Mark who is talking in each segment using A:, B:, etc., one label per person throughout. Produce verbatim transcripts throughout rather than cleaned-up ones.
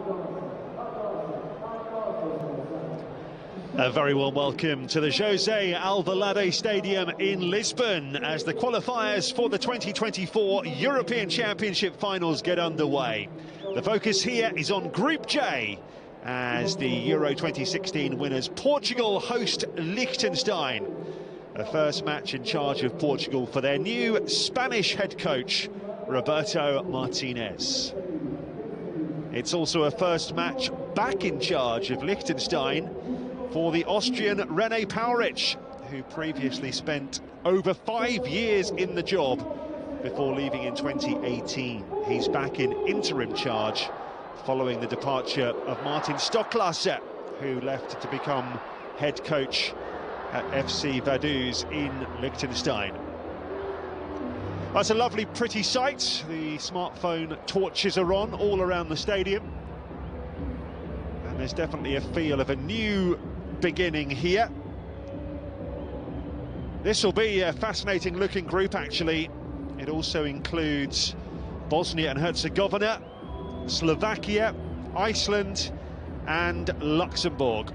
A: A very warm welcome to the José Alvalade Stadium in Lisbon as the qualifiers for the twenty twenty-four European Championship finals get underway. The focus here is on Group J as the Euro twenty sixteen winners Portugal host Liechtenstein. A first match in charge of Portugal for their new Spanish head coach, Roberto Martinez. It's also a first match back in charge of Liechtenstein for the Austrian Rene Pauric, who previously spent over five years in the job before leaving in twenty eighteen. He's back in interim charge following the departure of Martin Stoklasse, who left to become head coach at F C Vaduz in Liechtenstein. That's a lovely, pretty sight. The smartphone torches are on all around the stadium. And there's definitely a feel of a new beginning here. This will be a fascinating looking group, actually. It also includes Bosnia and Herzegovina, Slovakia, Iceland and Luxembourg.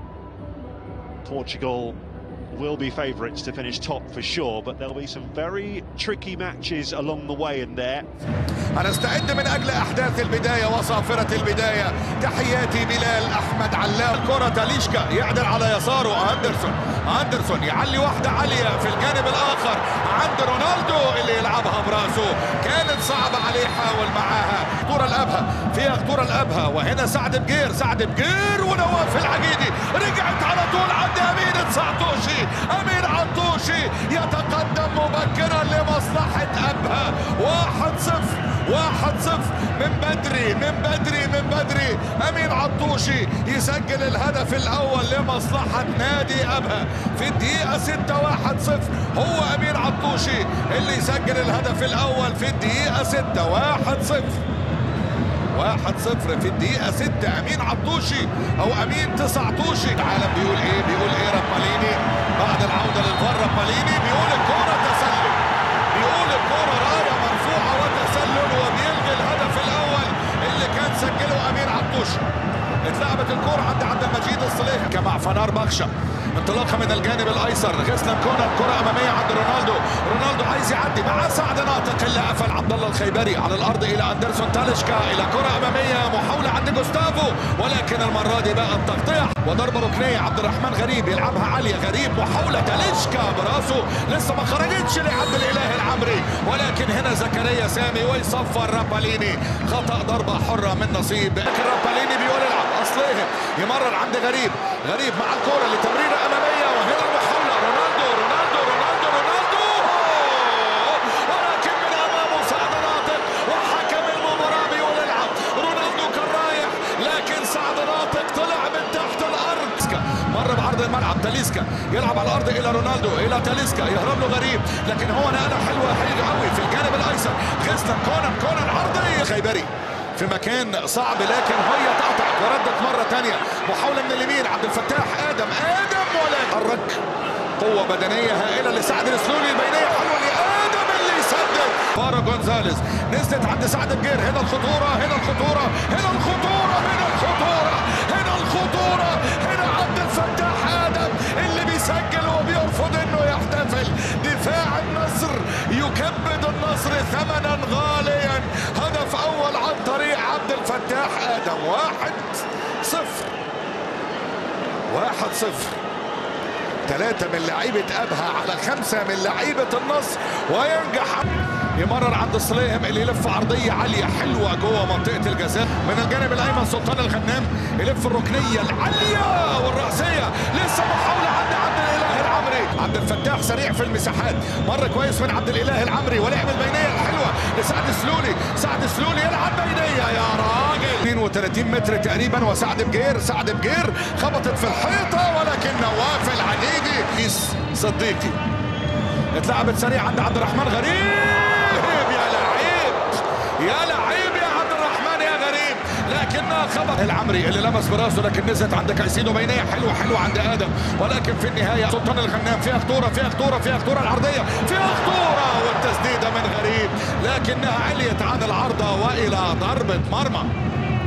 A: Portugal will be favourites to finish top for sure, but there'll be some very tricky matches along the way in there.
B: أنا استعد من أجل أحداث البداية وصافرة البداية. تحياتي بلال أحمد علام. الكرة تاليشكا يعدل على يساره أندرسون. أندرسون يعلي واحدة عالية في الجانب الآخر عند رونالدو اللي يلعبها براسه. كانت صعبة عليه، حاول معاها. خطورة الأبهى فيها خطورة الأبهى، وهنا سعد بجير سعد بجير ونواف العقيدي رجعت على طول عند أمين السعطوشي. أمين عطوشي يتقدم مبكرا لمصلحة أبها. واحد صفر واحد صفر من بدري من بدري من بدري. أمين عطوشي يسجل الهدف الأول لمصلحة نادي أبها في الدقيقة ستة. واحد صفر هو أمين عطوشي اللي يسجل الهدف الأول في الدقيقة ستة. واحد صفر واحد صفر في الدقيقة ستة. أمين عطوشي أو أمين تسعطوشي. العالم بيقول إيه؟ بيقول إيه راباليني بعد العودة للفار؟ راباليني بيقول الكرة تسلل، بيقول الكرة راية مرفوعة وتسلل، وبيلغي الهدف الأول اللي كان سجله أمين عطوشي. اتلعبت الكرة عند عبد المجيد الصليحي كمع فنار بخشة. انطلاقة من الجانب الايسر، غسلان كونان كرة امامية عند رونالدو. رونالدو عايز يعدي مع سعد ناطق اللي قفل عبد الله الخيبري على الارض الى اندرسون تاليشكا الى كرة امامية محاولة عند جوستافو، ولكن المرة دي بقى التقطيع وضربة ركنية. عبد الرحمن غريب يلعبها عالية، غريب محاولة تاليشكا براسه لسه ما خرجتش لعبد الاله العمري، ولكن هنا زكريا سامي ويصفر راباليني. خطأ ضربة حرة من نصيب، لكن راباليني بيقول العب اصليه. يمرر عند غريب، غريب مع الكرة لتمريرة امامية، وهنا المحاولة رونالدو رونالدو رونالدو رونالدو ولكن من امامه سعد ناطق، وحكم المباراة بيقول العب. رونالدو كان رايح لكن سعد ناطق طلع من تحت الارض. مر بعرض الملعب، تاليسكا يلعب على الارض الى رونالدو الى تاليسكا، يهرب له غريب، لكن هو نقله حلوه حلوه قوي في الجانب الايسر. غسلان كونان كونان عرضيه خيبري في مكان صعب، لكن هي تقطع وردت مرة تانية. محاولة من اليمين عبد الفتاح آدم آدم ولكن حرك. قوة بدنية هائلة لسعد السلولي، البينية حلوة لآدم اللي يسدد. فارو جونزاليز نزلت عند سعد بجير. هنا الخطورة هنا الخطورة هنا الخطورة هنا الخطورة هنا الخطورة هنا عبد الفتاح آدم اللي بيسجل وبيرفض انه يحتفل. دفاع النصر يكبد النصر ثمنا غاليا. هدف اول عن طريق عبد الفتاح آدم. واحد صفر واحد صفر. ثلاثة من لعيبة أبها على خمسة من لعيبة النصر، وينجح. يمرر عند الصليهم اللي يلف عرضية عالية حلوة جوه منطقة الجزاء. من الجانب الأيمن سلطان الغنام يلف الركنية العالية والرأسية. لسه محاولة عند عبد الإله العمري. عبد الفتاح سريع في المساحات، مر كويس من عبد الإله العمري ولعب البينية الحلوة لسعد سلولي. سعد سلولي يلعب بينية يا راجل. اثنين وثلاثين متر تقريبا، وسعد بجير سعد بجير خبطت في الحيطة، ولكن نواف العديدي صديقي اتلعبت سريع عند عبد الرحمن غريب. يا لعيب يا لعيب يا عبد الرحمن يا غريب، لكنها خبط العمري اللي لمس براسه، لكن نزلت عند كايسيدو. بينيه حلوه حلوه عند ادم، ولكن في النهايه سلطان الغنام فيها خطوره فيها خطوره فيها خطوره العرضيه فيها خطوره، والتسديده من غريب لكنها عليت عن العارضه والى ضربه مرمى.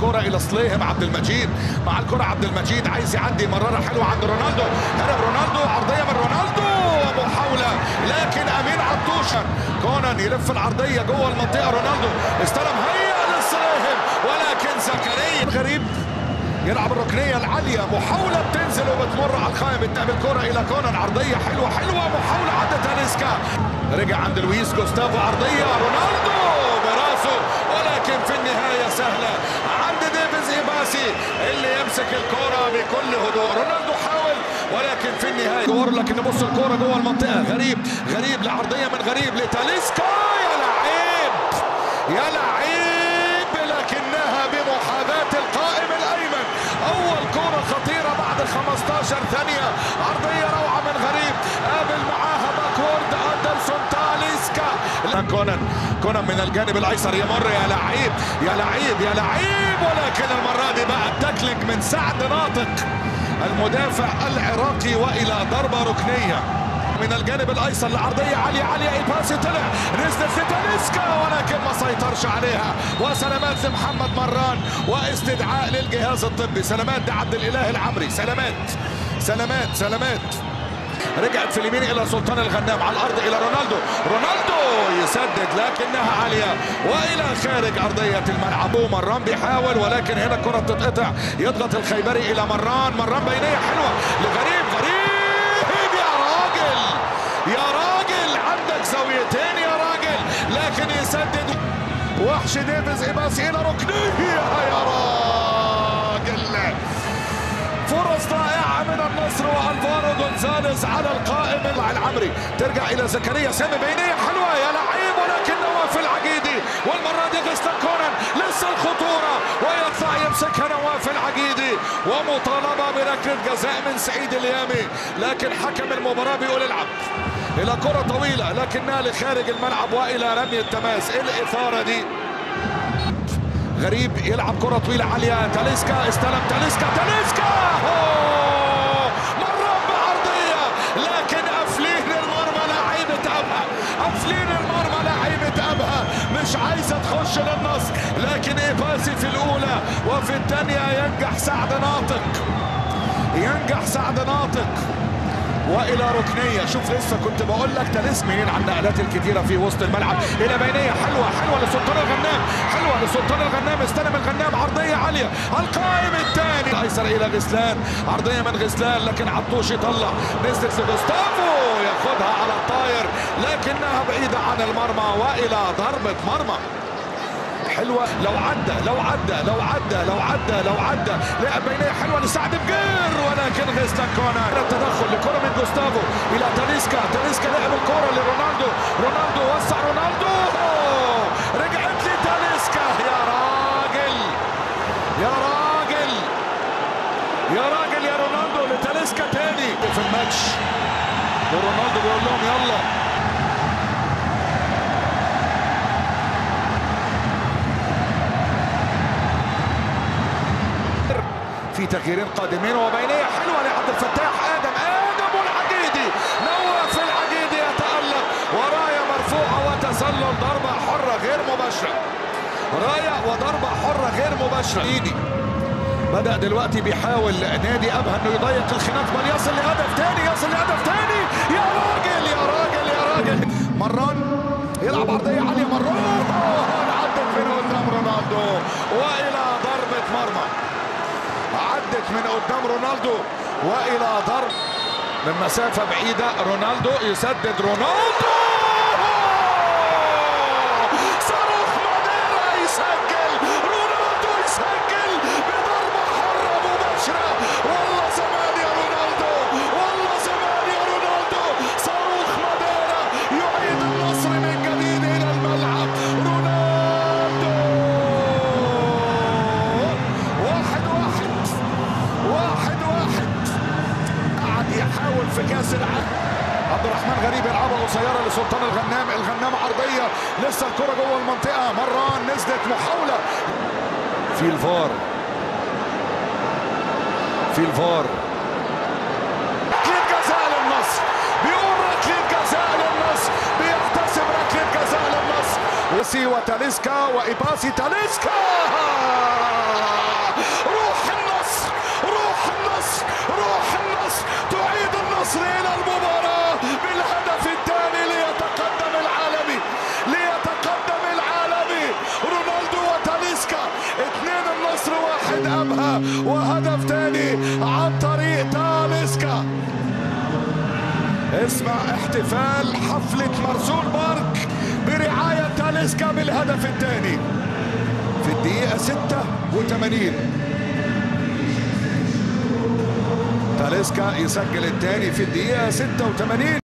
B: الكرة الى سليهم عبد المجيد. مع الكرة عبد المجيد عايز يعدي، مرارة حلوة عند رونالدو، هرب رونالدو، عرضية من رونالدو ومحاولة لكن امين عطوشة. كونان يلف العرضية جوه المنطقة، رونالدو استلم، هيا لسليهم ولكن زكريا غريب يلعب الركنية العالية، محاولة بتنزل وبتمر على القائم، بتنقل الكرة إلى كونان، عرضية حلوة حلوة، محاولة عند تاليسكا، رجع عند لويس جوستافو، عرضية رونالدو براسه ولكن في النهاية سهلة عند ديفيز إيباسي اللي يمسك الكرة بكل هدوء. رونالدو حاول ولكن في النهاية دور، لكن نبص الكرة جوه المنطقة، غريب غريب لعرضية من غريب لتاليسكا، يا لعيب يا لعيب، لكنها بمحاذاة القائم الأيمن. أول كرة خطيرة بعد خمسة عشر ثانية، عرضية روعة من غريب، قابل معاها باكورد أندرسون تاليسكا. كونان كونان من الجانب الأيسر يمر، يا لعيب يا لعيب يا لعيب، ولكن المرة دي بقى التاكلينج من سعد ناطق المدافع العراقي وإلى ضربة ركنية من الجانب الايسر لعرضيه عاليه عاليه، الباسي طلع نزلت لتاليسكا ولكن ما سيطرش عليها، وسلامات لمحمد مران واستدعاء للجهاز الطبي. سلامات ده عبد الاله العمري، سلامات سلامات سلامات رجعت في اليمين الى سلطان الغنام، على الارض الى رونالدو، رونالدو يسدد لكنها عاليه والى خارج ارضيه الملعب. مران بيحاول ولكن هنا الكره بتتقطع، يضغط الخيبري الى مران، مران بينيه حلوه لغريب، غريب يا راجل عندك زاويتين يا راجل، لكن يسدد وحش ديفيز إيباسي الى ركنيه، يا راجل فرص رائعه من النصر والفارو جونزاليز على القائم العمري، ترجع الى زكريا سامي، بينيه حلوه يا لعيب ولكن نواف العقيدي، والمره دي غسلان كونان لسه الخطوره ويطلع يمسكها نواف العقيدي، ومطالبه بركله جزاء من سعيد اليامي، لكن حكم المباراه بيقول العب الى كره طويله لكنها لخارج الملعب والى رمي التماس. الاثاره دي غريب يلعب كره طويله عاليه، تاليسكا استلم، تاليسكا تاليسكا مرة بعرضيه لكن قافلين المرمى لعيبه ابها، قافلين المرمى لعيبه ابها، مش عايزه تخش للنصر، لكن إيباسي في الاولى وفي الثانيه ينجح سعد ناطق، ينجح سعد ناطق والى ركنيه. شوف لسه كنت بقول لك تاليسكا منين على النقلات الكتيره في وسط الملعب، الى بينيه حلوه حلوه لسلطان الغنام، حلوه لسلطان الغنام، استلم الغنام، عرضيه عاليه، القائم الثاني الايسر الى غسلان، عرضيه من غسلان لكن عطوش يطلع، نزلت لجوستافو ياخدها على الطاير لكنها بعيده عن المرمى والى ضربه مرمى حلوه. لو عدى لو عدى لو عدى لو عدى لو عدى لعب بينيه حلوه لسعد بجير ولكن غسلان كونان، التدخل لكره من جوستافو الى تاليسكا، تاليسكا لعب الكره لرونالدو، رونالدو وسع، رونالدو رجعت لتاليسكا، يا راجل يا راجل يا راجل يا رونالدو لتاليسكا تاني في الماتش، ورونالدو بيقول لهم يلا. في تغييرين قادمين وبينيه حلوه لعبد الفتاح، ادم ادم والعقيدي، نواف العقيدي يتالق ورايه مرفوعه وتسلل ضربه حره غير مباشره، رايه وضربه حره غير مباشره. ايدي بدأ دلوقتي بيحاول نادي ابها انه يضيق الخناق بل يصل لهدف ثاني، يصل لهدف ثاني، يا راجل يا راجل يا راجل. مران يلعب عرضيه عاليه، مران عدت من قدام رونالدو والى ضربه مرمى، عدت من قدام رونالدو والى ضرب من مسافه بعيده، رونالدو يسدد، رونالدو صاروخ ماديرا يسجل، رونالدو يسجل بضربه حره مباشره، والله زمان يا رونالدو، والله زمان يا رونالدو، صاروخ ماديرا يعيد النصر من جديد الى الملعب، رونالدو واحد واحد واحد واحد قعد يحاول في كاس العالم. عبد الرحمن غريب يلعبها قصيره لسلطان الغنام، الغنام عرضيه لسه الكره جوه المنطقه، مران نزلت، محاوله في الفار، في الفار ركله جزاء للنصر، بيقول ركله جزاء للنصر، بيحتسب ركله جزاء للنصر، إيباسي وتاليسكا وإيباسي تاليسكا. روح النصر، روح النصر، روح النصر تعيد النصر إلى المباراة بالهدف الثاني ليتقدم العالمي، ليتقدم العالمي رونالدو وتاليسكا. اثنين النصر، واحد أبها وهدف ثاني عن طريق تاليسكا. اسمع احتفال حفلة مرسول بارك برعاية تاليسكا بالهدف الثاني في الدقيقة ستة وثمانين. تاليسكا يسجل الثاني في الدقيقة ستة وثمانين.